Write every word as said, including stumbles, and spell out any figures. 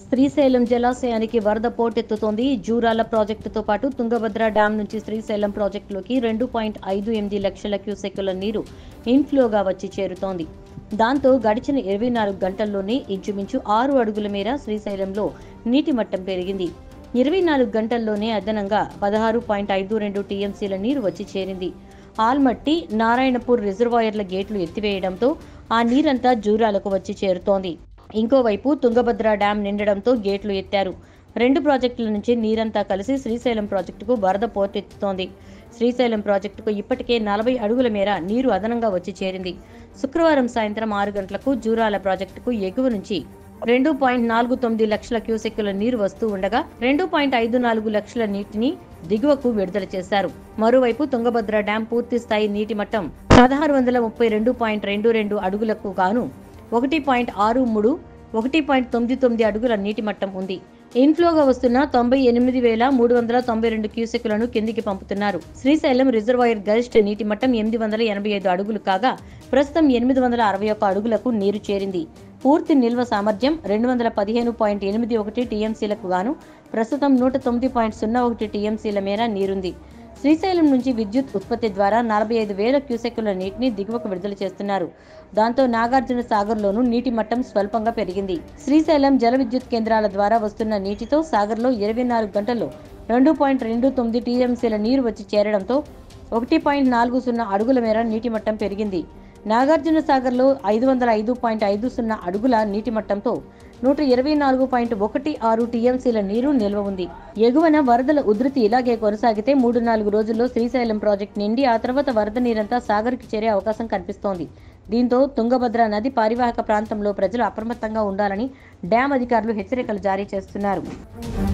శ్రీశైలం జలాశయానికి వరద పోటెత్తుతోంది. జూరాల ప్రాజెక్టుతో పాటు తుంగభద్ర డ్యాం నుంచి శ్రీశైలం ప్రాజెక్టులోకి రెండు పాయింట్ ఐదు ఎనిమిది లక్షల క్యూసెక్కుల నీరు ఇన్ఫ్లోగా వచ్చి చేరుతోంది. దాంతో గడిచిన ఇరవై నాలుగు గంటల్లోనే ఇంచుమించు ఆరు అడుగుల మేర శ్రీశైలంలో నీటి మట్టం పెరిగింది. ఇరవై నాలుగు గంటల్లోనే అదనంగా పదహారు పాయింట్ ఐదు రెండు టీఎంసీల నీరు వచ్చి చేరింది. ఆల్మట్టి, నారాయణపూర్ రిజర్వాయర్ల గేట్లు ఎత్తివేయడంతో ఆ నీరంతా జూరాలకు వచ్చి చేరుతోంది. ఇంకోవైపు తుంగభద్ర డ్యాం నిండడంతో గేట్లు ఎత్తారు. రెండు ప్రాజెక్టుల నుంచి నీరంతా కలిసి శ్రీశైలం ప్రాజెక్టుకు వరద పోటెత్తుతోంది. శ్రీశైలం ప్రాజెక్టుకు ఇప్పటికే నలభై అడుగుల మేర నీరు అదనంగా వచ్చి చేరింది. శుక్రవారం సాయంత్రం ఆరు గంటలకు జూరాల ప్రాజెక్టుకు ఎగువ నుంచి రెండు పాయింట్ నాలుగు తొమ్మిది లక్షల క్యూసెక్కుల నీరు వస్తూ ఉండగా రెండు పాయింట్ ఐదు నాలుగు లక్షల నీటిని దిగువకు విడుదల చేశారు. మరోవైపు తుంగభద్ర డ్యాం పూర్తి స్థాయి నీటి మట్టం పదహారు వందల ముప్పై రెండు పాయింట్ రెండు రెండు అడుగులకు గాను ఒకటి పాయింట్ ఆరు మూడు ఒకటి పాయింట్ తొమ్మిది తొమ్మిది అడుగుల నీటి మట్టం ఉంది. ఇన్ఫ్లోగా వస్తున్న తొంభై ఎనిమిది వేల మూడు వందల తొంభై రెండు క్యూసెక్కులను కిందికి పంపుతున్నారు. శ్రీశైలం రిజర్వాయర్ గరిష్ట నీటి మట్టం ఎనిమిది వందల ఎనభై ఐదు అడుగులు కాగా ప్రస్తుతం ఎనిమిది వందల అరవై ఒక్క అడుగులకు నీరు చేరింది. పూర్తి నిల్వ సామర్థ్యం రెండు వందల పదిహేను పాయింట్ ఎనిమిది ఒకటి టీఎంసీలకు గాను ప్రస్తుతం నూట తొమ్మిది పాయింట్ సున్నా ఒకటి టీఎంసీల మేర నీరుంది. శ్రీశైలం నుంచి విద్యుత్ ఉత్పత్తి ద్వారా నలభై ఐదు వేల క్యూసెక్కుల నీటిని దిగువకు విడుదల చేస్తున్నారు. దాంతో నాగార్జున సాగర్లోనూ నీటి మట్టం స్వల్పంగా పెరిగింది. శ్రీశైలం జల విద్యుత్ కేంద్రాల ద్వారా వస్తున్న నీటితో సాగర్లో ఇరవై నాలుగు గంటల్లో రెండు పాయింట్ రెండు తొమ్మిది టీఎంసీల నీరు వచ్చి చేరడంతో ఒకటి పాయింట్ నాలుగు సున్నా అడుగుల మేర నీటి మట్టం పెరిగింది. నాగార్జున సాగర్లో ఐదు వందల ఐదు పాయింట్ ఐదు సున్నా అడుగుల నీటి మట్టంతో నూట ఇరవై నాలుగు పాయింట్ ఒకటి ఆరు టీఎంసీల నీరు నిల్వ ఉంది. ఎగువన వరదల ఉధృతి ఇలాగే కొనసాగితే మూడు నాలుగు రోజుల్లో శ్రీశైలం ప్రాజెక్టు నిండి ఆ తర్వాత వరద నీరంతా సాగర్కి చేరే అవకాశం కనిపిస్తోంది. దీంతో తుంగభద్ర నది పరివాహక ప్రాంతంలో ప్రజలు అప్రమత్తంగా ఉండాలని డ్యాం అధికారులు హెచ్చరికలు జారీ చేస్తున్నారు.